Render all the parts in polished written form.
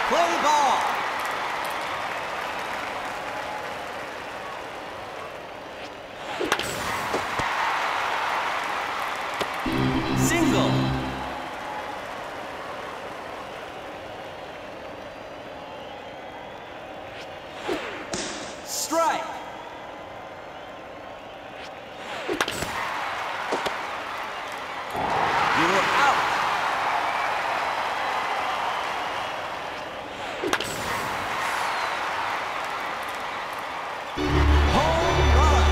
Play ball. Single. Strike. You're out. Home run.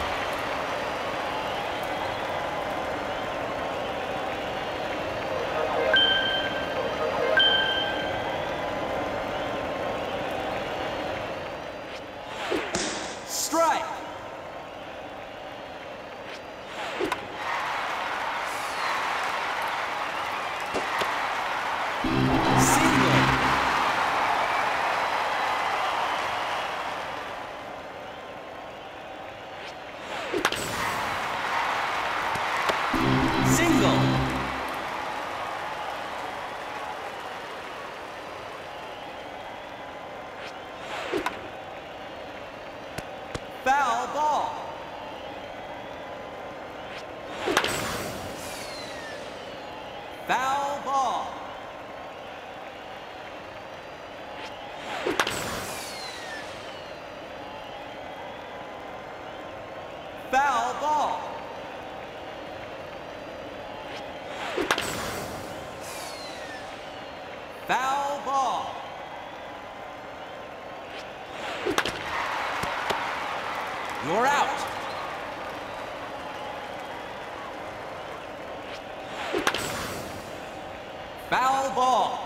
Strike. Single. Single. Foul ball. Foul ball. Foul ball. Foul ball. You're out. Foul ball.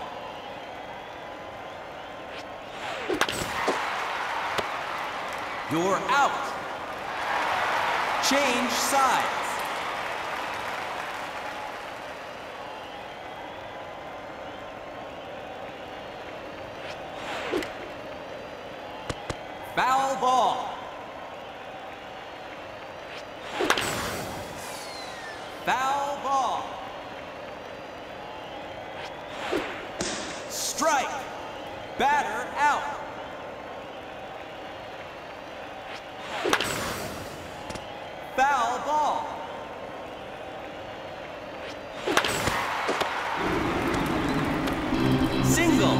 You're out. Change sides. Foul ball. Foul ball. Strike. Batter out. Foul ball. Single.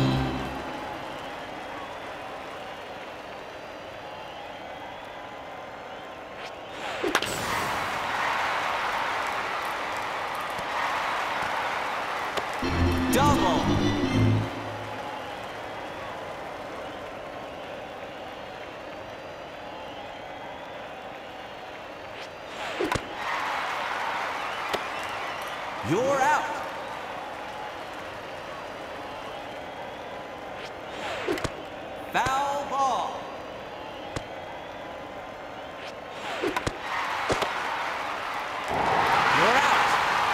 Double. You're out. Foul ball. You're out.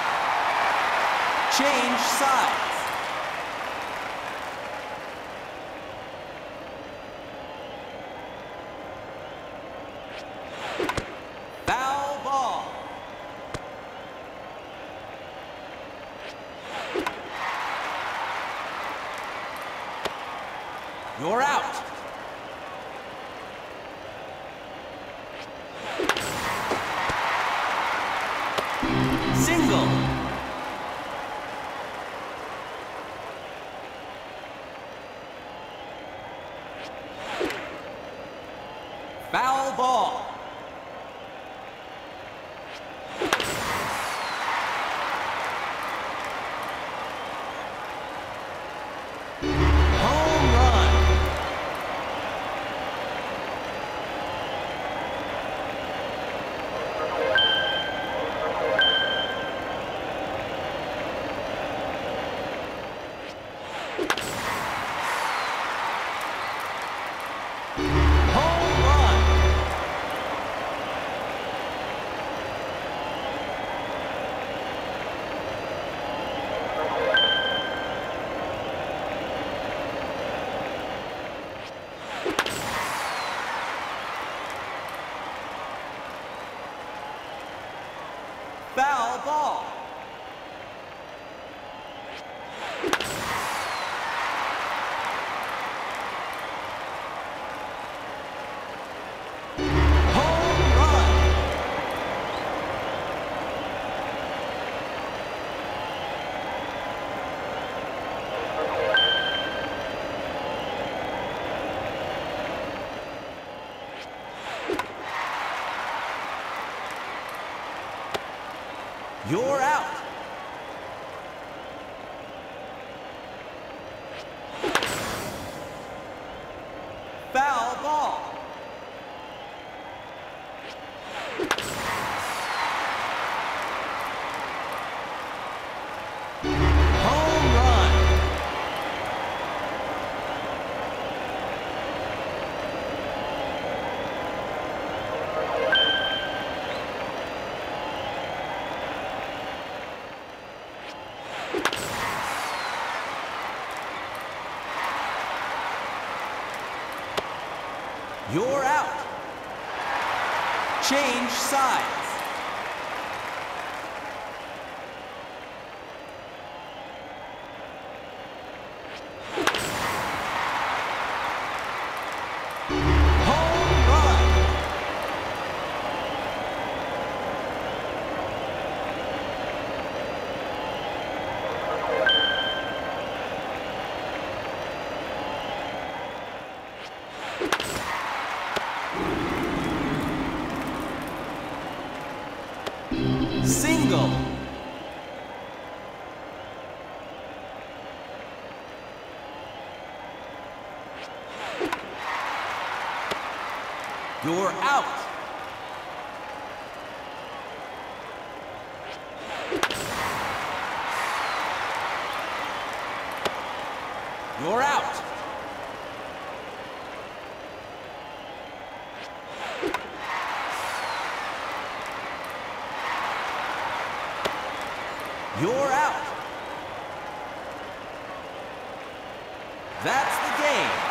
Change sides. Foul ball. You're out. Single. Foul ball. Home run. Home run. Foul ball. You're out. Foul ball. Home run. You're out. Change sides. Home run. Single. You're out. You're out. You're out. That's the game.